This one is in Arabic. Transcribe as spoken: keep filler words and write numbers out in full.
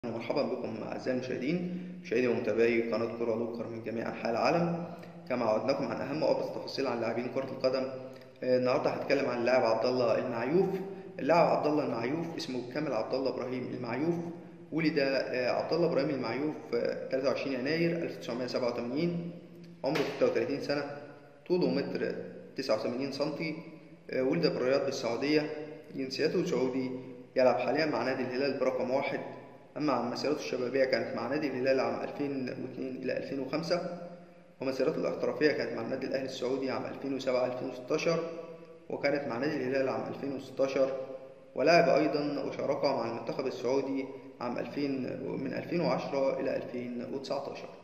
مرحبا بكم أعزائي المشاهدين مشاهدي ومتابعي قناة كرة لوكر من جميع أنحاء العالم. كما عودناكم عن أهم وأبرز التفاصيل عن لاعبين كرة القدم. آه، النهارده هتكلم عن اللاعب عبد الله المعيوف. اللاعب عبد الله المعيوف اسمه بالكامل عبد الله إبراهيم المعيوف. ولد آه، عبد الله إبراهيم المعيوف آه، ثلاثة وعشرين يناير ألف وتسعمائة وسبعة وثمانين، عمره ستة وثلاثين سنة، طوله متر تسعة وثمانين سنتي. آه، ولد بالرياض بالسعودية، جنسيته سعودي، يلعب حاليا مع نادي الهلال برقم واحد. أما عن مسيرته الشبابية كانت مع نادي الهلال عام ألفين واثنين إلى ألفين وخمسة، ومسيرته الاحترافية كانت مع النادي الأهلي السعودي عام ألفين وسبعة ألفين وستاشر، وكانت مع نادي الهلال عام ألفين وستاشر، ولعب أيضا وشارك مع المنتخب السعودي عام ألفين من ألفين وعشرة إلى ألفين وتسعتاشر.